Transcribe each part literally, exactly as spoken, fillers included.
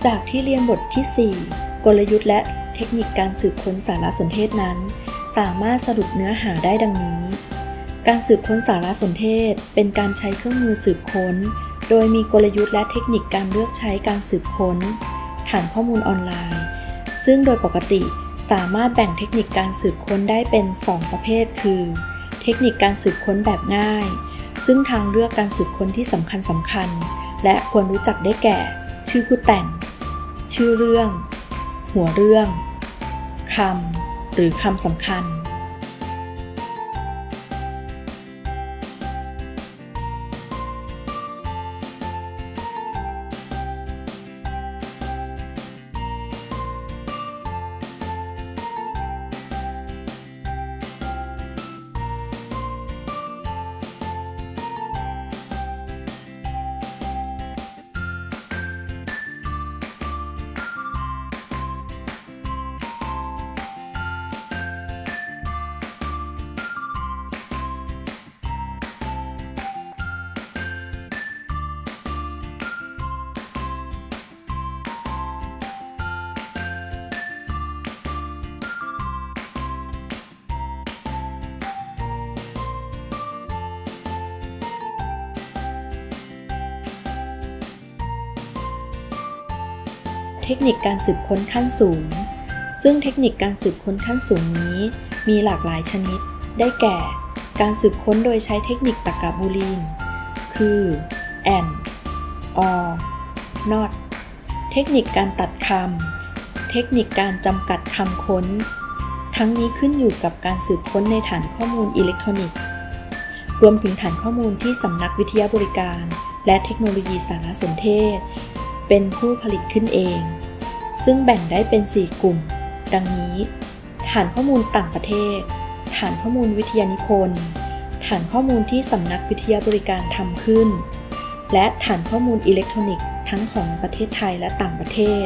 จากที่เรียนบทที่ สี่ กลยุทธ์และเทคนิคการสืบค้นสารสนเทศนั้นสามารถสรุปเนื้อหาได้ดังนี้การสืบค้นสารสนเทศเป็นการใช้เครื่องมือสืบค้นโดยมีกลยุทธ์และเทคนิคการเลือกใช้การสืบค้นฐานข้อมูลออนไลน์ซึ่งโดยปกติสามารถแบ่งเทคนิคการสืบค้นได้เป็นสองประเภทคือเทคนิคการสืบค้นแบบง่ายซึ่งทางเลือกการสืบค้นที่สำคัญสำคัญและควรรู้จักได้แก่ชื่อผู้แต่งชื่อเรื่องหัวเรื่องคำหรือคำสำคัญเทคนิคการสืบค้นขั้นสูงซึ่งเทคนิคการสืบค้นขั้นสูงนี้มีหลากหลายชนิดได้แก่การสืบค้นโดยใช้เทคนิคตรรกะบูลีนคือ and or not เทคนิคการตัดคำเทคนิคการจำกัดคำค้นทั้งนี้ขึ้นอยู่กับการสืบค้นในฐานข้อมูลอิเล็กทรอนิกส์รวมถึงฐานข้อมูลที่สำนักวิทยาบริการและเทคโนโลยีสารสนเทศเป็นผู้ผลิตขึ้นเองซึ่งแบ่งได้เป็น สี่ กลุ่มดังนี้ฐานข้อมูลต่างประเทศฐานข้อมูลวิทยานิพนธ์ฐานข้อมูลที่สำนักวิทยาบริการทำขึ้นและฐานข้อมูลอิเล็กทรอนิกส์ทั้งของประเทศไทยและต่างประเทศ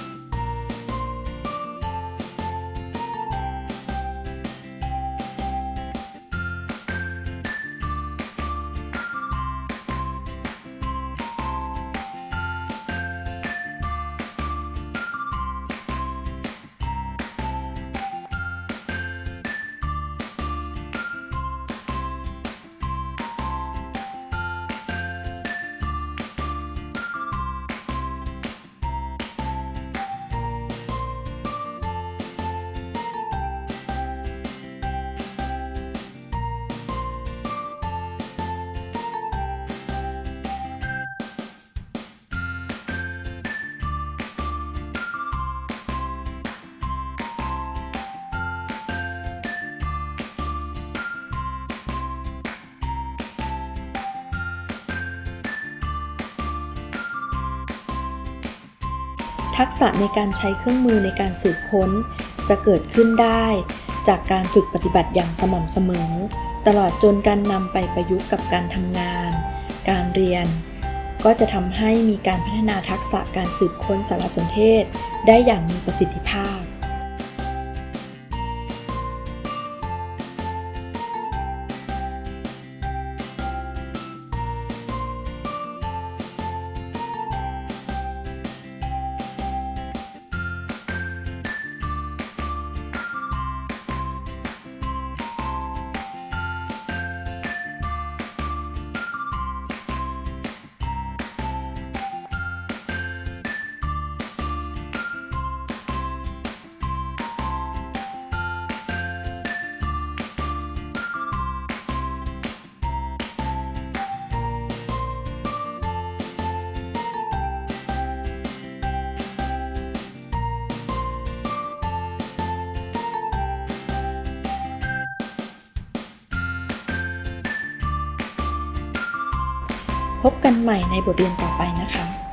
ทักษะในการใช้เครื่องมือในการสืบค้นจะเกิดขึ้นได้จากการฝึกปฏิบัติอย่างสม่ำเสมอตลอดจนการนำไปประยุกต์กับการทำงานการเรียนก็จะทำให้มีการพัฒนาทักษะการสืบค้นสารสนเทศได้อย่างมีประสิทธิภาพพบกันใหม่ในบทเรียนต่อไปนะคะ